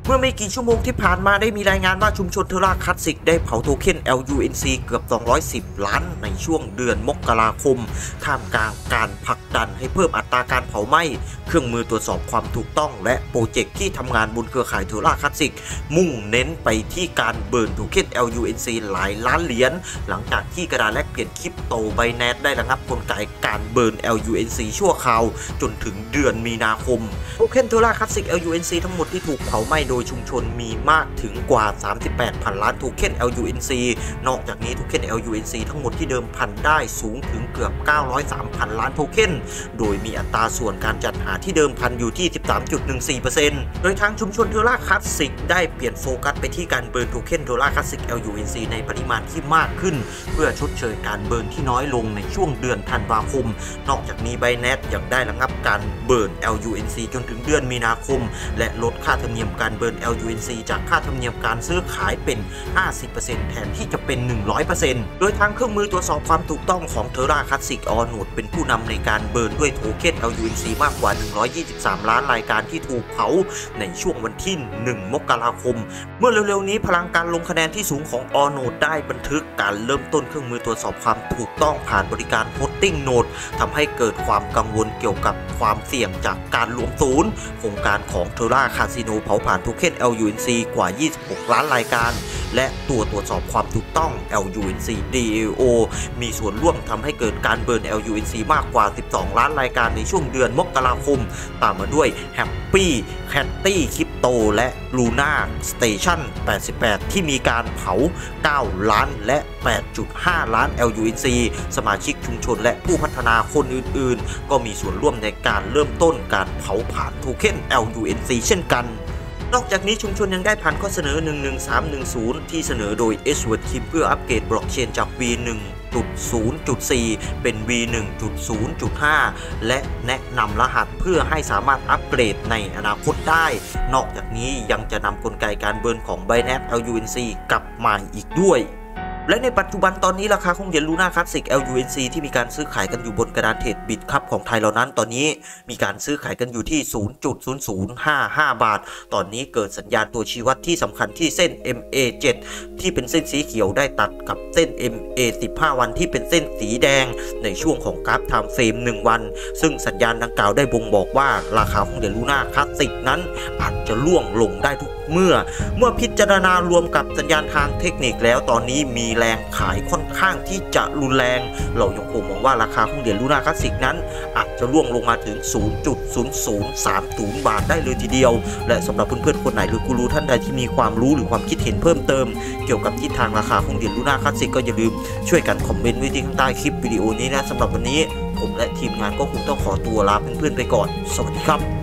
มื่อไม่กี่ชั่วโมงที่ผ่านมาได้มีรายงานว่าชุมชนเทราคลาสสิกได้เผาโทเค็น LUNC เกือบ210ล้านในช่วงเดือนมกราคมท่ามกลางการผลักดันให้เพิ่มอัตราการเผาไหม้เครื่องมือตรวจสอบความถูกต้องและโปรเจกต์ที่ทำงานบนเครือข่ายเทราคลาสสิกมุ่งเน้นไปที่การเบิร์นโทเค็น LUNC หลายล้านเหรียญหลังจากที่กระดาษแลกเปลี่ยนคริปโต Binance ได้ระงับกลไกการเบิร์น LUNC ชั่วคราวจนถึงเดือนมีนาคมโทเค็นเทราคลาสสิก LUNC ทั้งหมดที่ถูกเผาไหม้โดยชุมชนมีมากถึงกว่า 38,000 ล้านโทเค็น LUNC นอกจากนี้โทเค็น LUNC ทั้งหมดที่เดิมพันได้สูงถึงเกือบ 903,000 ล้านโทเค็นโดยมีอัตราส่วนการจัดหาที่เดิมพันอยู่ที่ 13.14% โดยทางชุมชนเทราคลาสสิกได้เปลี่ยนโฟกัสไปที่การเบิร์นโทเค็นเทราคลาสสิก LUNC ในปริมาณที่มากขึ้นเพื่อชดเชยการเบิร์นที่น้อยลงในช่วงเดือนธันวาคมนอกจากนี้ Binance ยังได้ระงับการเบิร์น LUNC จนถึงเดือนมีนาคมและลดค่าธรรมเนียมการเบิร์น LUNC จากค่าธรรมเนียมการซื้อขายเป็น 50% แทนที่จะเป็น 100% โดยทางเครื่องมือตรวจสอบความถูกต้องของเทราคลาสสิกออโนดเป็นผู้นำในการเบิร์นด้วยโทเค็น LUNC มากกว่า123ล้านรายการที่ถูกเผาในช่วงวันที่1มกราคมเมื่อเร็วๆนี้พลังการลงคะแนนที่สูงของออโนดได้บันทึกการเริ่มต้นเครื่องมือตรวจสอบความถูกต้องผ่านบริการโฮสติ้งโนดทำให้เกิดความกังวลเกี่ยวกับความเสี่ยงจากการรวมศูนย์โครงการของเทราคาสิโนเผาผ่านโทเค็น LUNC กว่า26ล้านรายการและตัวตรวจสอบความถูกต้อง LUNC DAO มีส่วนร่วมทำให้เกิดการเบิร์น LUNC มากกว่า12ล้านรายการในช่วงเดือนมกราคมตามมาด้วย Happy Catty Crypto และ Luna Station 88 ที่มีการเผา9ล้านและ 8.5 ล้าน LUNC สมาชิกชุมชนและผู้พัฒนาคนอื่นๆก็มีส่วนร่วมในการเริ่มต้นการเผาผ่านโทเค็น LUNC เช่นกันนอกจากนี้ชุมชนยังได้ผ่านข้อเสนอ 11310 ที่เสนอโดย Edward Kim เพื่ออัปเกรดบล็อกเชนจาก V1.0.4 เป็น V1.0.5 และแนะนำรหัสเพื่อให้สามารถอัปเกรดในอนาคตได้นอกจากนี้ยังจะนำกลไกการเบิร์นของ Binance LUNC กลับมาอีกด้วยและในปัจจุบันตอนนี้ราคาของเหรียญลูน่าคลาสสิก LUNC ที่มีการซื้อขายกันอยู่บนกระดานเทรดบิตครับของไทยเรานั้นตอนนี้มีการซื้อขายกันอยู่ที่ 0.0055 บาทตอนนี้เกิดสัญญาณตัวชี้วัดที่สำคัญที่เส้น MA7 ที่เป็นเส้นสีเขียวได้ตัดกับเส้น MA15 วันที่เป็นเส้นสีแดงในช่วงของกราฟไทม์เฟรม1วันซึ่งสัญญาณดังกล่าวได้บ่งบอกว่าราคาของเหรียญลูน่าคลาสสิกนั้นอาจจะล่วงลงได้ทุกเมื่อพิจารณารวมกับสัญญาณทางเทคนิคแล้วตอนนี้มีแรงขายค่อนข้างที่จะรุนแรงเรายังคงมองว่าราคาของเหรียญลูน่าคลาสสิกนั้นอาจจะล่วงลงมาถึง 0.0030 บาทได้เลยทีเดียวและสำหรับเพื่อนๆคนไหนหรือกูรูท่านใดที่มีความรู้หรือความคิดเห็นเพิ่มเติมเกี่ยวกับทิศทางราคาของเหรียญลูน่าคลาสสิกก็อย่าลืมช่วยกันคอมเมนต์ไว้ที่ข้างใต้คลิปวิดีโอนี้นะสำหรับวันนี้ผมและทีมงานก็คงต้องขอตัวลาเพื่อนๆไปก่อนสวัสดีครับ